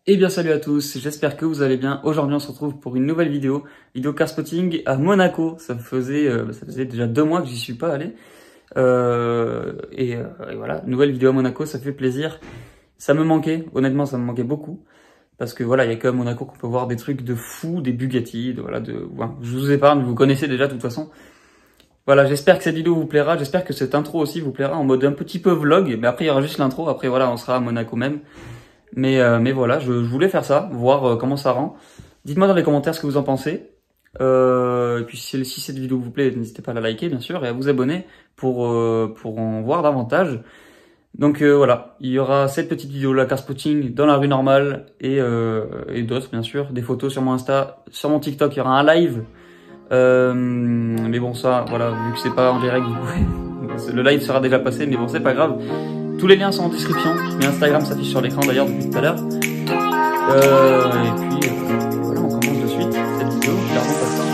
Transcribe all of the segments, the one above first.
Eh bien salut à tous, j'espère que vous allez bien. Aujourd'hui on se retrouve pour une nouvelle vidéo car spotting à Monaco. Ça faisait déjà 2 mois que j'y suis pas allé. Et voilà, nouvelle vidéo à Monaco, ça fait plaisir. Ça me manquait, honnêtement ça me manquait beaucoup. Parce que voilà, il y a quand même Monaco qu'on peut voir des trucs de fou, des Bugatti, je vous épargne, vous connaissez déjà de toute façon. Voilà, j'espère que cette vidéo vous plaira, j'espère que cette intro aussi vous plaira en mode un petit peu vlog. Mais après il y aura juste l'intro, après voilà, on sera à Monaco même. Mais voilà, je voulais faire ça, voir comment ça rend. Dites-moi dans les commentaires ce que vous en pensez. Et puis si cette vidéo vous plaît, n'hésitez pas à la liker bien sûr et à vous abonner pour en voir davantage. Donc voilà, il y aura cette petite vidéo là, car spotting dans la rue normale et d'autres bien sûr, des photos sur mon Insta, sur mon TikTok, il y aura un live. Mais bon ça, voilà, vu que c'est pas en direct, le live sera déjà passé, mais bon c'est pas grave. Tous les liens sont en description. Mes Instagram s'affiche sur l'écran d'ailleurs depuis tout à l'heure. Et puis voilà, on commence de suite cette vidéo. Perdons pas de temps.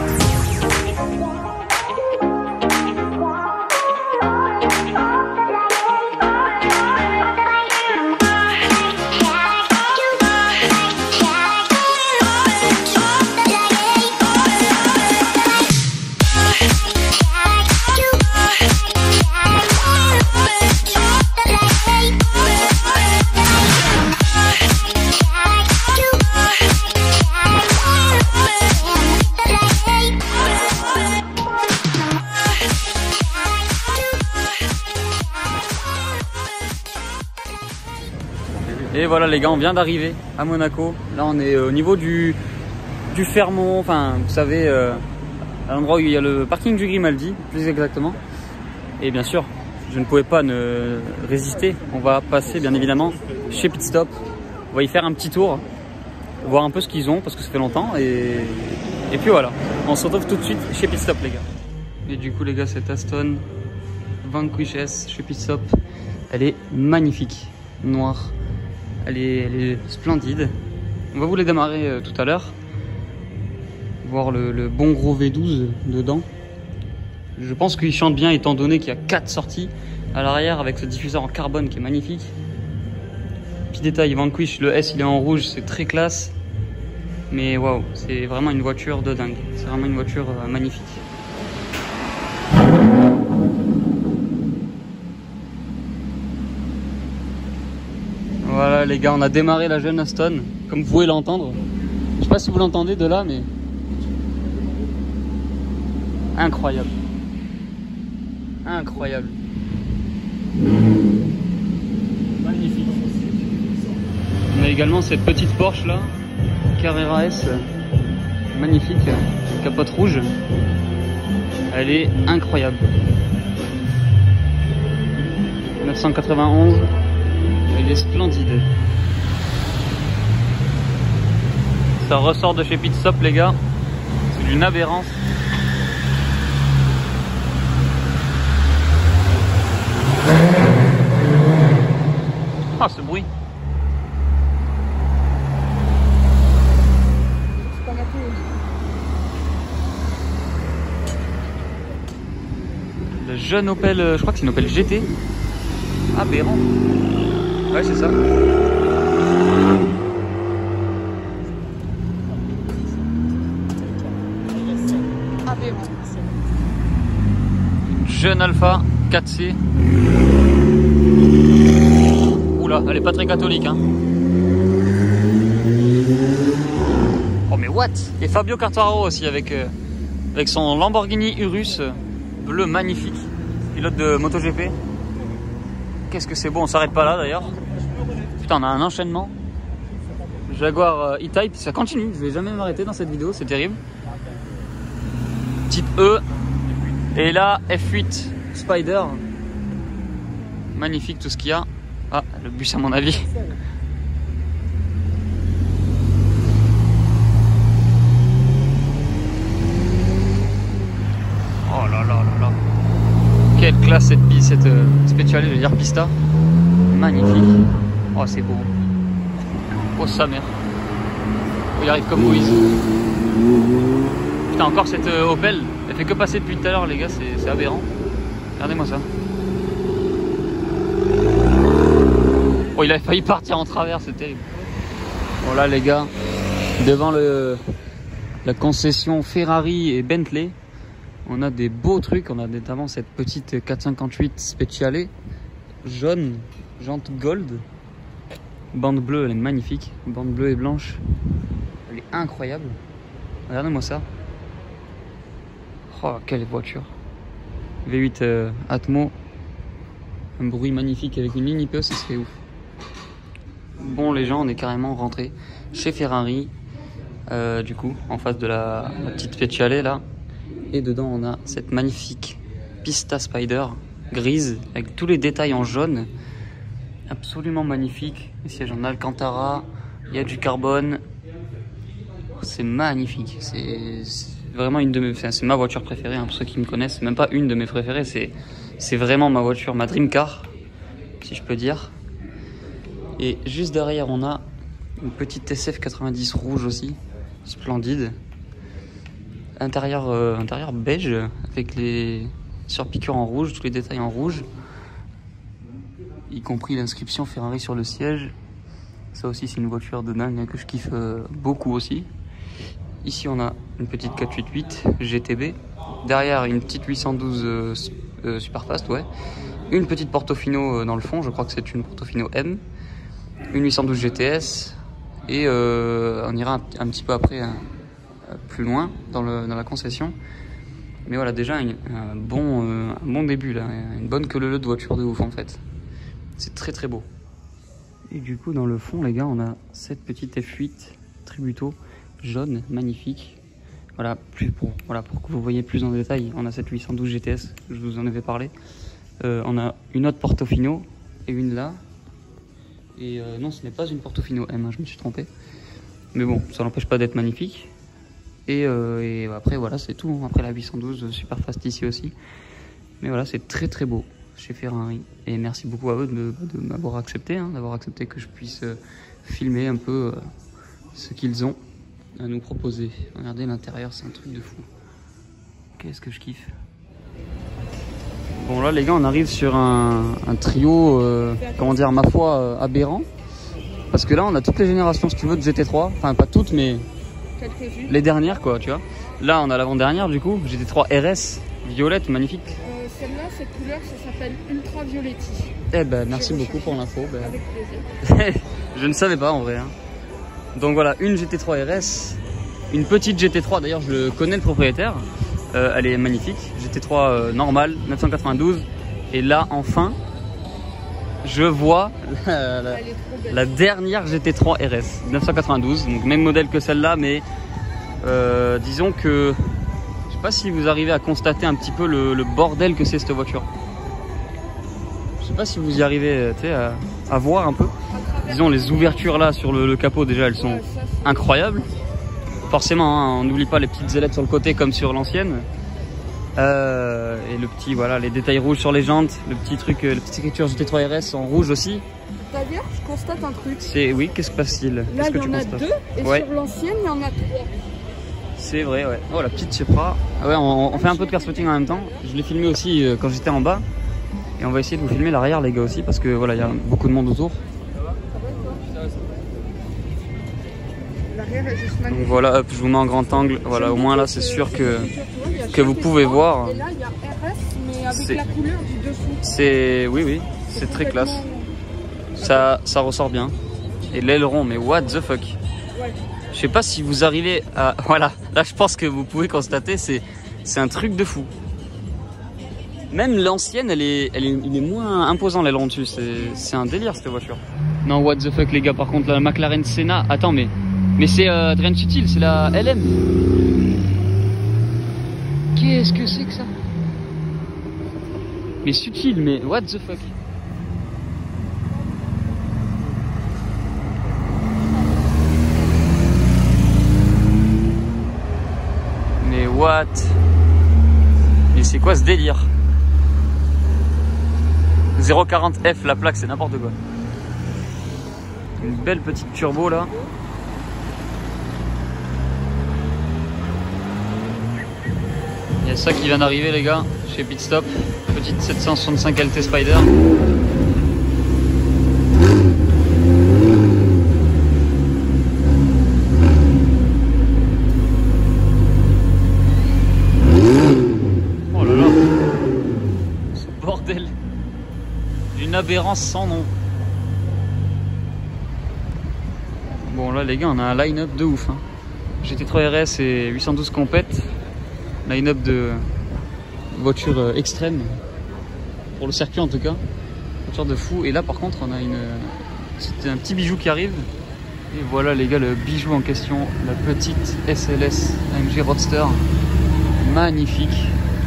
Et voilà les gars, on vient d'arriver à Monaco. Là on est au niveau du Fermont, enfin vous savez, à l'endroit où il y a le parking du Grimaldi, plus exactement. Et bien sûr, je ne pouvais pas ne résister. On va passer bien évidemment chez Pitstop. On va y faire un petit tour, voir un peu ce qu'ils ont parce que ça fait longtemps. Et puis voilà, on se retrouve tout de suite chez Pitstop les gars. Et du coup les gars, cette Aston Vanquish S chez Pitstop, elle est magnifique, noire. Elle est splendide. On va vous les démarrer tout à l'heure. Voir le bon gros V12 dedans. Je pense qu'il chante bien étant donné qu'il y a 4 sorties à l'arrière avec ce diffuseur en carbone qui est magnifique. Petit détail, Vanquish, le S il est en rouge, c'est très classe. Mais waouh, c'est vraiment une voiture de dingue. C'est vraiment une voiture magnifique. Voilà les gars, on a démarré la jeune Aston, comme vous pouvez l'entendre. Je sais pas si vous l'entendez de là, mais incroyable. Incroyable. Magnifique. On a également cette petite Porsche là, Carrera S, magnifique, capote rouge. Elle est incroyable. 991. Elle est splendide. Ça ressort de chez Pitstop les gars. C'est une aberrance. Ah ce bruit. Le jeune Opel, je crois que c'est une Opel GT. Aberrant. Ouais, c'est ça. Jeune Alpha 4C. Oula, elle est pas très catholique, hein. Oh mais what? Et Fabio Quartararo aussi avec son Lamborghini Urus bleu magnifique. Pilote de MotoGP. Qu'est-ce que c'est beau, on s'arrête pas là d'ailleurs. Putain, on a un enchaînement. Jaguar E-Type, ça continue, je vais jamais m'arrêter dans cette vidéo, c'est terrible. Type E. Et là, F8 Spider. Magnifique tout ce qu'il y a. Ah, le bus à mon avis. Oh là là là là. Quelle classe cette spéciale, je veux dire Pista. Magnifique. Oh c'est beau. Oh sa mère. Oh, il arrive comme Moïse. Putain, encore cette Opel. Elle fait que passer depuis tout à l'heure les gars, c'est aberrant. Regardez-moi ça. Oh, il a failli partir en travers, c'est terrible. Voilà les gars, devant la concession Ferrari et Bentley, on a des beaux trucs. On a notamment cette petite 458 Speciale jaune, jante gold, bande bleue, elle est magnifique, bande bleue et blanche, elle est incroyable. Regardez-moi ça. Oh, quelle voiture. V8 Atmo, un bruit magnifique avec une ligne IPE, ça serait ouf. Bon les gens, on est carrément rentré chez Ferrari, du coup, en face de la petite Speciale là. Et dedans on a cette magnifique Pista Spider grise avec tous les détails en jaune, absolument magnifique. Les sièges en Alcantara, il y a du carbone, c'est magnifique. C'est vraiment une de mes, c'est ma voiture préférée, hein, pour ceux qui me connaissent. C'est même pas une de mes préférées, c'est vraiment ma voiture, ma dream car, si je peux dire. Et juste derrière on a une petite SF90 rouge aussi, splendide. Intérieur beige avec les surpiqûres en rouge, tous les détails en rouge, y compris l'inscription Ferrari sur le siège. Ça aussi c'est une voiture de dingue, hein, que je kiffe beaucoup aussi. Ici on a une petite 488 GTB, derrière une petite 812 Superfast, ouais. Une petite Portofino dans le fond, je crois que c'est une Portofino M, une 812 GTS, et on ira un petit peu après, plus loin dans la concession. Mais voilà, déjà un bon début là, une bonne queue leu de voiture de ouf en fait. C'est très très beau. Et du coup dans le fond les gars, on a cette petite F8 Tributo jaune magnifique. Voilà, pour que vous voyez plus en détail, on a cette 812 GTS, je vous en avais parlé. On a une autre Portofino et une là. Et non, ce n'est pas une Portofino M, hein, je me suis trompé. Mais bon, ça n'empêche pas d'être magnifique. Et après voilà, c'est tout. Après la 812 Superfast ici aussi. Mais voilà, c'est très très beau chez Ferrari. Et merci beaucoup à eux de m'avoir accepté, hein, d'avoir accepté que je puisse filmer un peu ce qu'ils ont à nous proposer. Regardez l'intérieur, c'est un truc de fou. Qu'est-ce que je kiffe. Bon là les gars, on arrive sur un trio, comment dire, ma foi, aberrant. Parce que là on a toutes les générations, si tu veux, de GT3. Enfin pas toutes, mais les dernières quoi, tu vois. Là on a l'avant-dernière du coup, GT3 RS, violette, magnifique. Celle-là, cette couleur, ça s'appelle Ultra Violetti. Eh ben merci beaucoup pour l'info. Ben... Avec plaisir. Je ne savais pas en vrai. Hein. Donc voilà, une GT3 RS, une petite GT3, d'ailleurs je connais le propriétaire, elle est magnifique, GT3 normale, 992, et là enfin, je vois la dernière GT3 RS, 992, donc même modèle que celle-là, mais disons que, je sais pas si vous arrivez à constater un petit peu le bordel que c'est cette voiture. Je sais pas si vous y arrivez à voir un peu. Disons les ouvertures là sur le capot déjà elles sont incroyables. Forcément hein, on n'oublie pas les petites ailettes sur le côté comme sur l'ancienne. Et le petit voilà, les détails rouges sur les jantes, le petit truc, la petite écriture GT3 RS en rouge aussi. D'ailleurs je constate un truc. Oui, qu'est-ce que passe-t-il? Là il y en a deux et ouais. Sur l'ancienne il y en a trois. C'est vrai ouais. Oh la petite Supra. Ah ouais, on fait un peu de carspotting en même temps. Je l'ai filmé aussi quand j'étais en bas. Et on va essayer de vous filmer l'arrière les gars aussi parce que voilà, il y a beaucoup de monde autour. Donc voilà, hop, je vous mets en grand angle. Voilà, au moins là, c'est sûr que vous pouvez voir. Et là, il y a RS, mais avec la couleur du dessous. C'est oui, c'est très classe. Ça ressort bien. Et l'aileron, mais what the fuck. Ouais. Je sais pas si vous arrivez à... Voilà, là, je pense que vous pouvez constater, c'est un truc de fou. Même l'ancienne, il est moins imposant l'aileron dessus. C'est un délire cette voiture. Non, what the fuck les gars. Par contre, la McLaren Senna. Attends, mais c'est rien de subtil, c'est la LM. Qu'est-ce que c'est que ça? Mais subtil, mais what the fuck? Mais what? Mais c'est quoi ce délire? 040F la plaque, c'est n'importe quoi. Une belle petite turbo là. Il y a ça qui vient d'arriver les gars, chez Pitstop. Petite 765 LT Spider. aberrant sans nom. Bon là les gars, on a un line-up de ouf hein. GT3 RS et 812 Compète. Line-up de voitures extrêmes. Pour le circuit en tout cas. Voiture de fou. Et là par contre on a un petit bijou qui arrive. Et voilà les gars le bijou en question. La petite SLS AMG Roadster. Magnifique.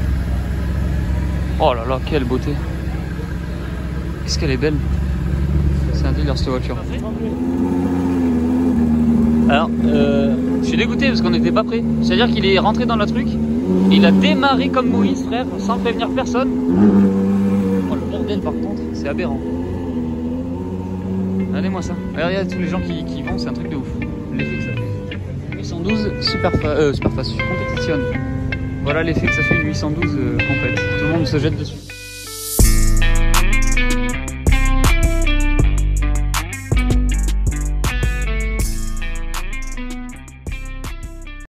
Oh là là, quelle beauté. Qu'est-ce qu'elle est belle. C'est un délire cette voiture. Alors, je suis dégoûté parce qu'on n'était pas prêt. C'est-à-dire qu'il est rentré dans le truc. Et il a démarré comme Moïse, frère, sans prévenir personne. Oh, le bordel par contre, c'est aberrant. Regardez-moi ça. Regardez tous les gens qui vont, c'est un truc de ouf. L'effet que ça fait. 812 Superfast compétitionne. Voilà l'effet que ça fait une 812 complète. Tout le monde se jette dessus.